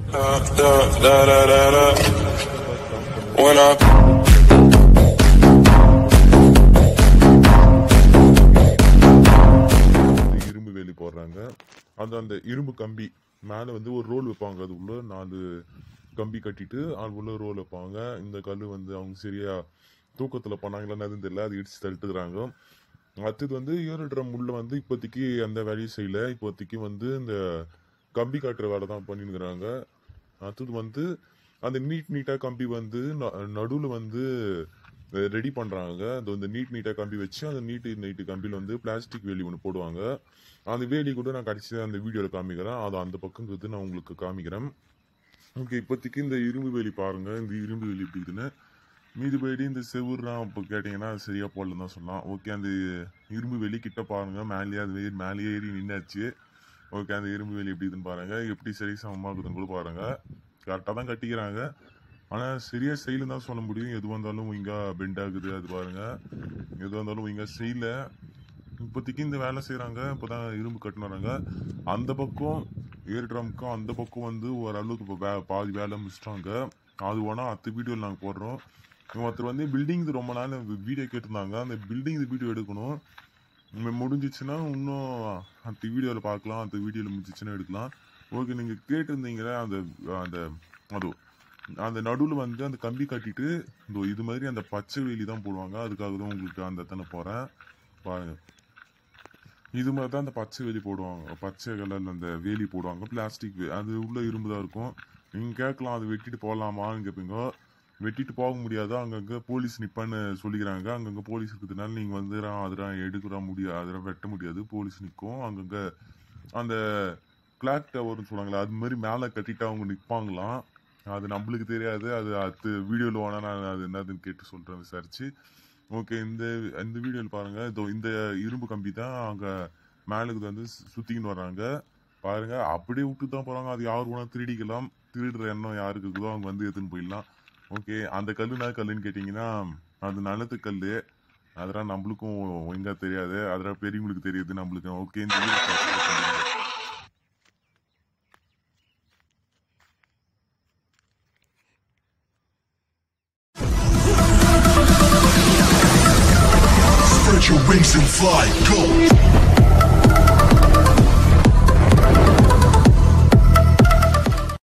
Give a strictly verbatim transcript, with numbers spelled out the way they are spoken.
இரும்பு வேலி போடுறாங்க. அந்த அந்த இரும்பு கம்பி மேல வந்து ஒரு ரோல் வைப்பாங்க. அது உள்ள நாலு கம்பி கட்டிட்டு அது உள்ள ரோல் வைப்பாங்க. இந்த கல் வந்து அவங்க சரியா தூக்கத்துல பண்ணாங்களான்னு எதுவும் தெரியல, அது இடிச்சு தள்ளிட்டுக்கிறாங்க. அடுத்தது வந்து ஏறுடுற முள்ள வந்து இப்போதைக்கு அந்த வேலையும் செய்யல. இப்போதைக்கு வந்து இந்த கம்பி காட்டுற வேலை தான் பண்ணிருக்கிறாங்க. அடுத்தது வந்து அந்த நீட் நீட்டா கம்பி வந்து நடுவில் வந்து ரெடி பண்றாங்க. அது வந்து நீட் நீட்டா கம்பி வச்சு அந்த நீட்டு நீட்டு கம்பியில் வந்து பிளாஸ்டிக் வேலி ஒன்று போடுவாங்க. அந்த வேலி கூட நான் கடைசியாக அந்த வீடியோவில் காமிக்கிறேன். அது அந்த பக்கங்கிறது நான் உங்களுக்கு காமிக்கிறேன். ஓகே, இப்போதைக்கு இந்த இரும்பு வேலி பாருங்க. இந்த இரும்பு வேலி எப்படி இருக்குன்னு. மீதி போயிட்டு இந்த செவுர்லாம் இப்போ கேட்டிங்கன்னா சரியா போடலன்னு தான் சொல்லலாம். ஓகே, அந்த இரும்பு வேலி கிட்ட பாருங்க. மேலேயே அது மேலே ஏறி நின்னாச்சு. ஓகே, அந்த இரும்பு வேலி எப்படி இருக்குன்னு பாருங்க. எப்படி சரி சமமாகுதுன்னு கூட பாருங்க. கரெக்டாக தான் கட்டிக்கிறாங்க. ஆனால் சரியா செய்யலன்னு தான் சொல்ல முடியும். எது வந்தாலும் இங்கே பெண்ட் ஆகுது. அது பாருங்க, எது வந்தாலும் இங்கே செய்யல. இப்போதைக்கு இந்த வேலை செய்கிறாங்க. இப்போ தான் இரும்பு கட்டினு வராங்க. அந்த பக்கம் ஏர் ட்ரம்க்கும் அந்த பக்கம் வந்து ஓரளவுக்கு இப்போ வே பாதி வேலை முடிச்சிட்டாங்க. அது வேணால் அடுத்த வீடியோவில் நாங்கள் போடுறோம். ஒருத்தர் வந்து பில்டிங் ரொம்ப நாள் வீடியோ கேட்டிருந்தாங்க. அந்த பில்டிங் வீடியோ எடுக்கணும். முடிஞ்சிச்சுன்னா இன்னும் அந்த வீடியோவில் பார்க்கலாம். அந்த வீடியோவில் முடிஞ்சிச்சுன்னா எடுக்கலாம். ஓகே, நீங்கள் கேட்டிருந்தீங்களே அந்த அந்த அது அந்த நடுவில் வந்து அந்த கம்பி கட்டிட்டு இந்த இது மாதிரி அந்த பச்சை வேலி தான் போடுவாங்க. அதுக்காக தான் உங்களுக்கு அந்த தானே போகிறேன் பாருங்க. இது மாதிரி தான் அந்த பச்சை வேலி போடுவாங்க. பச்சை கலரில் அந்த வேலி போடுவாங்க. பிளாஸ்டிக் அது உள்ள இரும்பு தான் இருக்கும். நீங்கள் கேட்கலாம், அது வெட்டிட்டு போகலாமான்னு கேட்பீங்க. வெட்டிட்டு போக முடியாது. அங்கங்கே போலீஸ் நிற்பான்னு சொல்லிக்கிறாங்க. அங்கங்கே போலீஸ் இருக்கிறதுனால நீங்கள் வந்து அதெல்லாம் எடுக்கிற முடியாது, அதெல்லாம் வெட்ட முடியாது. போலீஸ் நிற்கும். அங்கங்கே அந்த கிளாக் டவர்னு சொல்லுவாங்களே, அது மாதிரி மேலே கட்டிட்டு அவங்க நிற்பாங்களாம். அது நம்மளுக்கு தெரியாது. அது அடுத்த வீடியோவில் வேணால் நான் அது என்னதுன்னு கேட்டு சொல்கிறேன் விசாரிச்சு. ஓகே, இந்த இந்த வீடியோவில் பாருங்கள். இதோ இந்த இரும்பு கம்பி தான் அங்கே மேலுக்கு வந்து சுற்றிக்கின்னு வர்றாங்க பாருங்க. அப்படியே விட்டு தான் போகிறாங்க. அது யார் வேணால் திருடிக்கலாம். திருடுற எண்ணம் யாருக்கு இருக்குதோ அவங்க வந்து எடுத்துன்னு போயிடலாம். ஓகே, அந்த கல்லுனா கல்லுன்னு கேட்டிங்கன்னா அது நல்லது கல். அதெல்லாம் நம்மளுக்கும் ஒழுங்காக தெரியாது. அதெல்லாம் பெரியவங்களுக்கு தெரியுது நம்மளுக்கு. ஓகே, இந்த Spread your wings and fly, go!